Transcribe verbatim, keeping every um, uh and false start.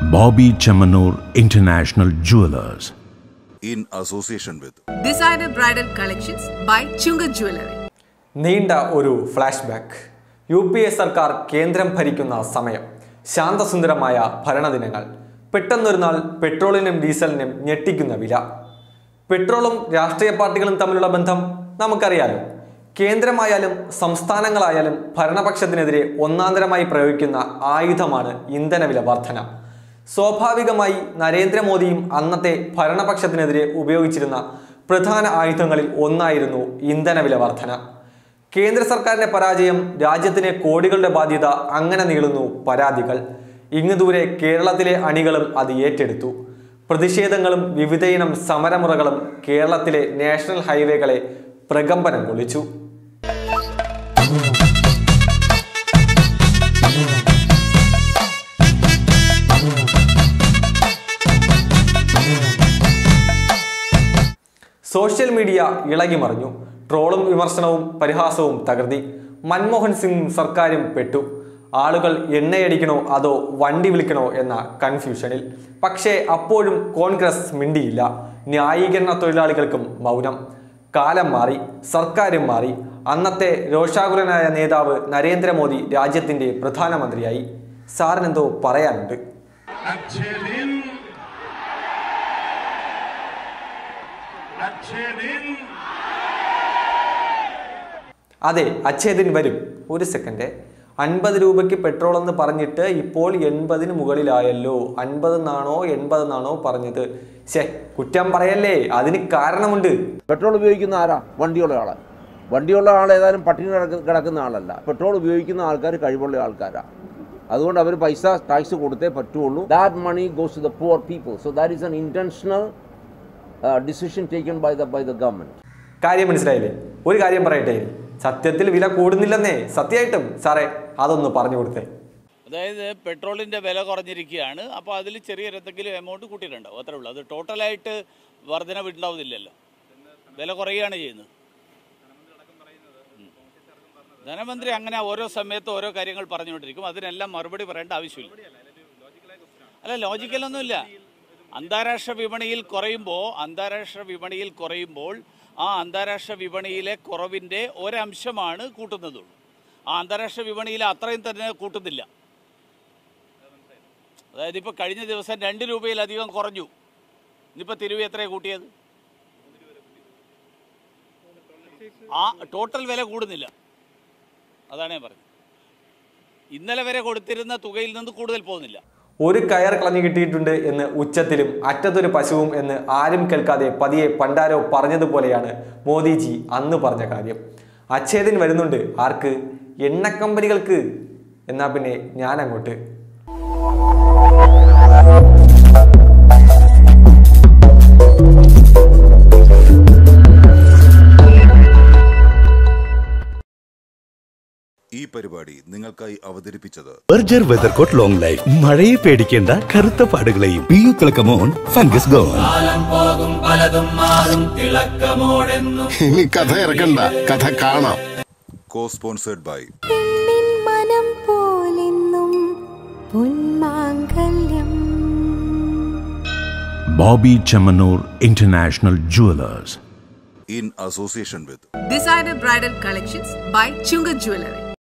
Bobby Chamanur International Jewelers. In association with Designer Bridal Collections by Chunga Jewelry. നീണ്ട ഒരു flashback. U P A സർക്കാർ കേന്ദ്രം ഭരിക്കുന്ന സമയം. ശാന്തസുന്ദരമായ ഭരണദിനങ്ങൾ. പെട്ടെന്നൊരു നാൾ പെട്രോളിനും ഡീസലിനും ഞെട്ടിക്കുന്ന വില. പെട്രോളും രാഷ്ട്രീയ പാർട്ടികളും തമ്മിലുള്ള ബന്ധം നമുക്കറിയാലോ. കേന്ദ്രമായാലും സംസ്ഥാനങ്ങളായാലും ഭരണപക്ഷത്തിനെതിരെ ഒന്നാന്തരമായി പ്രയോഗിക്കുന്ന ആയുധമാണ് ഇന്ധനവില വർധന. സ്വാഭാവികമായി നരേന്ദ്രമോദിയും അന്നത്തെ ഭരണപക്ഷത്തിനെതിരെ ഉപയോഗിച്ചിരുന്ന പ്രധാന ആയുധങ്ങളിൽ ഒന്നായിരുന്നു ഇന്ധനവില വർധന. കേന്ദ്ര സർക്കാരിന്റെ പരാജയം, രാജ്യത്തിന് കോടികളുടെ ബാധ്യത, അങ്ങനെ നീളുന്നു പരാതികൾ. ഇങ്ങു ദൂരെ കേരളത്തിലെ അണികളും അത് ഏറ്റെടുത്തു. പ്രതിഷേധങ്ങളും വിവിധയിനം സമരമുറകളും കേരളത്തിലെ നാഷണൽ ഹൈവേകളെ പ്രകമ്പനം കൊള്ളിച്ചു. Social media ഇളകിമറിഞ്ഞു. ട്രോളും വിമർശനവും പരിഹാസവും തകർത്തി. മൻമോഹൻ സിംഗും സർക്കാരും പെട്ടു. ആളുകൾ എണ്ണയടിക്കണോ അതോ വണ്ടി വിളിക്കണോ എന്ന കൺഫ്യൂഷനിൽ. പക്ഷേ അപ്പോഴും കോൺഗ്രസ് മിണ്ടിയില്ല. ന്യായീകരണ തൊഴിലാളികൾക്കും മൗനം. കാലം മാറി, സർക്കാരും മാറി. അന്നത്തെ രോഷാകുലനായ നേതാവ് നരേന്ദ്രമോദി രാജ്യത്തിന്റെ പ്രധാനമന്ത്രിയായി. സാറിനെന്തോ പറയാനുണ്ട്. അതെ, അച്ഛേദിൻ വരും. ഒരു സെക്കൻഡ്. അൻപത് രൂപയ്ക്ക് പെട്രോൾ എന്ന് പറഞ്ഞിട്ട് ഇപ്പോൾ എൺപതിന് മുകളിലായല്ലോ. അൻപതെന്നാണോ എൺപതെന്നാണോ പറഞ്ഞത്? ശേ, കുറ്റം പറയല്ലേ, അതിന് കാരണമുണ്ട്. പെട്രോൾ ഉപയോഗിക്കുന്ന ആരാ? വണ്ടിയുള്ള ആളാണ്. വണ്ടിയുള്ള ആൾ ഏതായാലും പട്ടിണി കിടക്കുന്ന ആളല്ല. പെട്രോൾ ഉപയോഗിക്കുന്ന ആൾക്കാർ കഴിവുള്ള ആൾക്കാരാണ്. അതുകൊണ്ട് അവർ പൈസ ടാക്സ് കൊടുത്തേ പറ്റുള്ളൂ. That money goes to the poor people. So that is an intentional decision taken by the by the government. കാര്യം മനസ്സിലായില്ലേ? ഒരു കാര്യം പറയട്ടെ, സത്യത്തിൽ വില കൂടുന്നില്ലെന്നേ. സത്യമായിട്ടും സാറേ അതൊന്ന് പറഞ്ഞു കൊടുത്തേ. അതായത് പെട്രോളിൻ്റെ വില കുറഞ്ഞിരിക്കുകയാണ്. അപ്പോൾ അതിൽ ചെറിയൊരു എന്തെങ്കിലും എമൗണ്ട് കൂട്ടിയിട്ടുണ്ടാവും, അത്രേ ഉള്ളൂ. അത് ടോട്ടലായിട്ട് വർധനവ് ഉണ്ടാവുന്നില്ലല്ലോ, വില കുറയുകയാണ് ചെയ്യുന്നത്. ധനമന്ത്രി അങ്ങനെ ഓരോ സമയത്ത് ഓരോ കാര്യങ്ങൾ പറഞ്ഞുകൊണ്ടിരിക്കും. അതിനെല്ലാം മറുപടി പറയേണ്ട ആവശ്യമില്ല. അല്ല, ലോജിക്കലൊന്നുമില്ല. അന്താരാഷ്ട്ര വിപണിയിൽ കുറയുമ്പോൾ അന്താരാഷ്ട്ര വിപണിയിൽ കുറയുമ്പോൾ ആ അന്താരാഷ്ട്ര വിപണിയിലെ കുറവിൻ്റെ ഒരംശമാണ് കൂട്ടുന്നതുള്ളൂ. ആ അന്താരാഷ്ട്ര വിപണിയിൽ അത്രയും തന്നെ കൂട്ടുന്നില്ല. അതായത് ഇപ്പോൾ കഴിഞ്ഞ ദിവസം രണ്ട് രൂപയിലധികം കുറഞ്ഞു. ഇന്നിപ്പോൾ തിരുവി എത്രയാണ് കൂട്ടിയത്? ആ ടോട്ടൽ വില കൂടുന്നില്ല. അതാണ് ഞാൻ പറഞ്ഞത്. ഇന്നലെ വരെ കൊടുത്തിരുന്ന തുകയിൽ നിന്ന് കൂടുതൽ പോകുന്നില്ല. ഒരു കയർ കളഞ്ഞു കിട്ടിയിട്ടുണ്ട് എന്ന് ഉച്ചത്തിലും അറ്റത്തൊരു പശുവും എന്ന് ആരും കേൾക്കാതെ പതിയെ പണ്ടാരോ പറഞ്ഞതുപോലെയാണ് മോദിജി അന്ന് പറഞ്ഞ കാര്യം. അച്ഛേദിൻ വരുന്നുണ്ട്. ആർക്ക്? എണ്ണ കമ്പനികൾക്ക്. എന്നാ പിന്നെ ഞാൻ അങ്ങോട്ട്. ഈ പരിപാടി നിങ്ങൾക്കായി അവതരിപ്പിച്ചത് ബർജർ വെതർകോട്ട് ലോങ് ലൈഫ്. മഴയെ പേടിക്കേണ്ട, കറുത്ത പാടുകളെയും. പി യു തിളക്കമോൺ ഫംഗസ് ഗോൺ. ഇനി കഥ ഇറക്കണ്ട, കഥ കാണാം. Co sponsored by Bobby Chamanur International Jewelers. In association with Designer Bridal Collections by Chunga Jewelry.